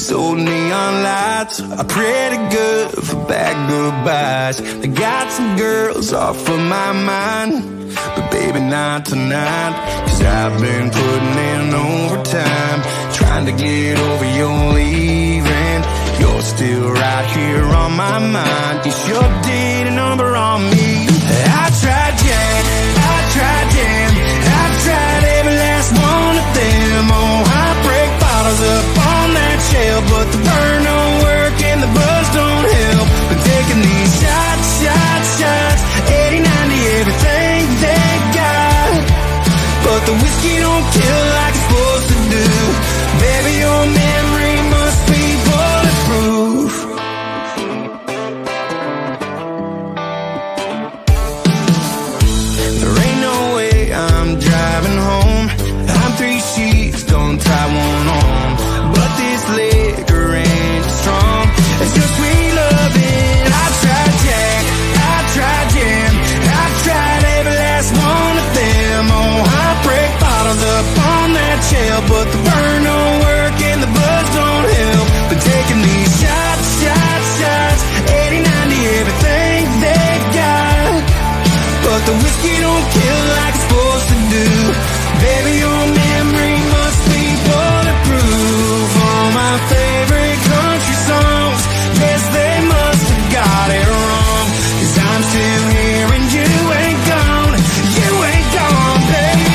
Sold neon lights are pretty good for bad goodbyes. I got some girls off of my mind, but baby not tonight. Cause I've been putting in overtime, trying to get over your leaving. You're still right here on my mind. It's your dating number on me. I tried Jack, I tried Jam, I've tried every last one of them. Oh, heartbreak bottles up on that shelf, but the burn don't work and the buzz don't help. But taking these shots, shots, shots, 80, 90, everything they got. But the whiskey don't kill like it's supposed to do. Baby, your memory must be bulletproof. There ain't no way I'm driving home. I'm 3 sheets, don't tie one on. But this liquor ain't strong. It's just sweet loving. I've tried Jack, I've tried Jam, I've tried every last one of them. Oh, heartbreak bottles up on that shelf, but the burn don't work and the buzz don't help. But taking these shots, shots, shots, 80, 90, everything they got. But the whiskey don't kill like it's supposed to do. Baby, your memory must be bulletproof. All my favorite country songs, yes, they must have got it wrong. Cause I'm still here and you ain't gone. You ain't gone, baby.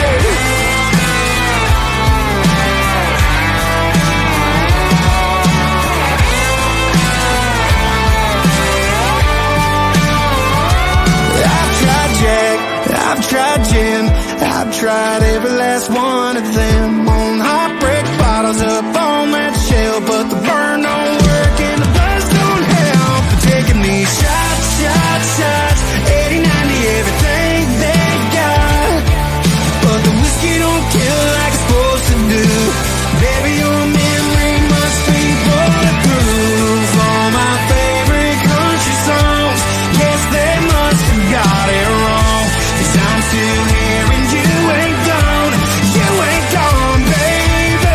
I've tried Jack, I've tried Jim, I've tried every last one of them. On heartbreak bottles up on that shelf, but the burn don't work and the buzz don't help. But taking these shots, shots, shots, 80, 90, everything they got. But the whiskey don't kill like it's supposed to do. Baby, your memory must be bulletproof. All my favorite country songs, yes, they must have got it wrong. Cause I'm still here and you ain't gone. You ain't gone, baby.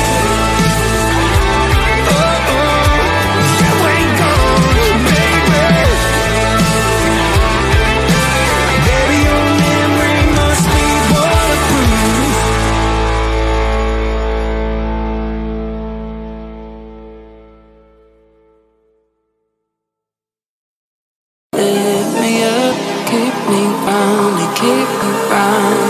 Oh, oh, you ain't gone, baby. Baby, your memory must be bulletproof. Lift me up, keep me grounded, keep me grounded.